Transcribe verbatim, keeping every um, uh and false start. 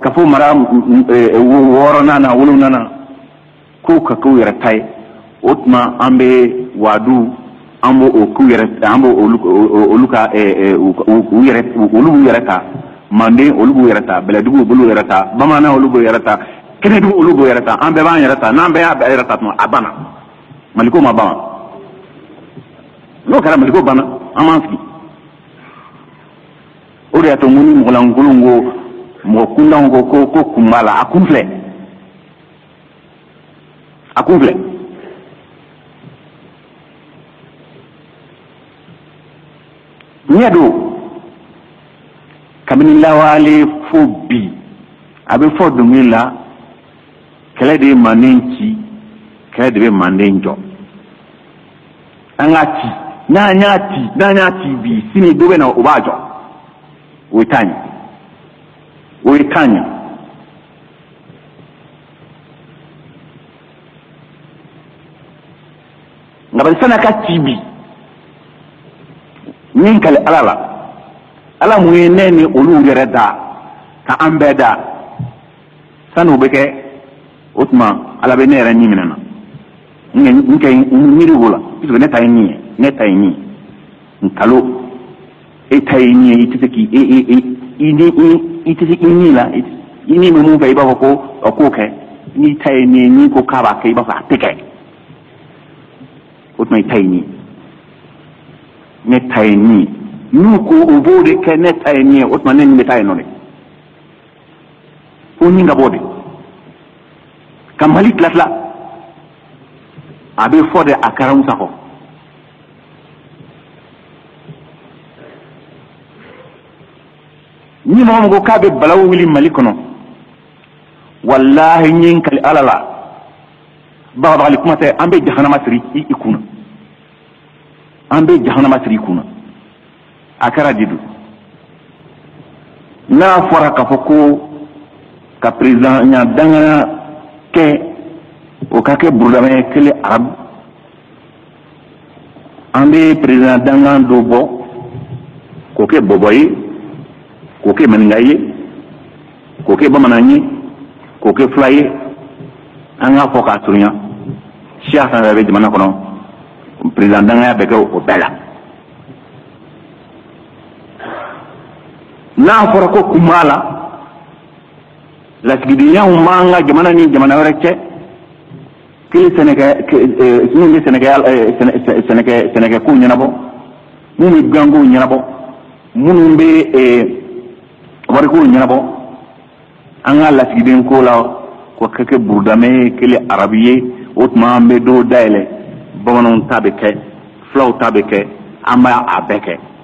kafo mara woro nana wulu nana ko ka ko yara tay otma ambe wadu ambo o ku yara ambo oluka e u yara olu yara ta mande olu yara ta beledu bulu yara ta bamana olu yara ta kenedu olu yara ta ambe ban yara ta nambe ya yara ta abana maliko ma bana no kala maliko bana amanski ori ato muni molangulungo mo kundango ko ko kumala akumfle akumfle nyedo kabini lawale fobi abe fodo mila kele de manenchi kele de manenjo angati na nyati na nyati bi sini dobe na obajo wetanya wetanya ngabali sana ka tibi nin kale alala ala muene ni olu gereda ka ambeda sanu beke otma ala be nera ni minana nke ngiri wala iso ne tayni ne tayni nkalo e tayni itiki e e e ini itiki ni la ini mu ba iba ko ko ke ni tayni ni ko kaba ke iba fa teke otma tayni ne tayni nuko ubode ke ne tayni otma ne ni tayno ne oni ngabode kamali tlatla abe fode akaram sako ni mo go kabe balaw wili malikono wallahi nyin kal alala ba ba likum ta ambe jahannama sri ikuna ambe jahannama sri ikuna akara didu na fora ka foko ka president nya dangana ke o kake burudame kele arab ambe president dangan do bo ko ke boboyi ko ke mangaye ko ke bamananyi ko ke flaye anga foka tunya cheikh sa be jamana kono president danga be ko o bela na fora ko kumala la sigidiya umanga jamana ni jamana rekce kili Sénégal ni Sénégal Sénégal Sénégal ku ñanabo mumi gango ñanabo munumbe e wari ku ñanabo anga la sigiden ko la ko keke burdame kili arabiye otma be do daile bamanon tabeke flow tabeke amba abeke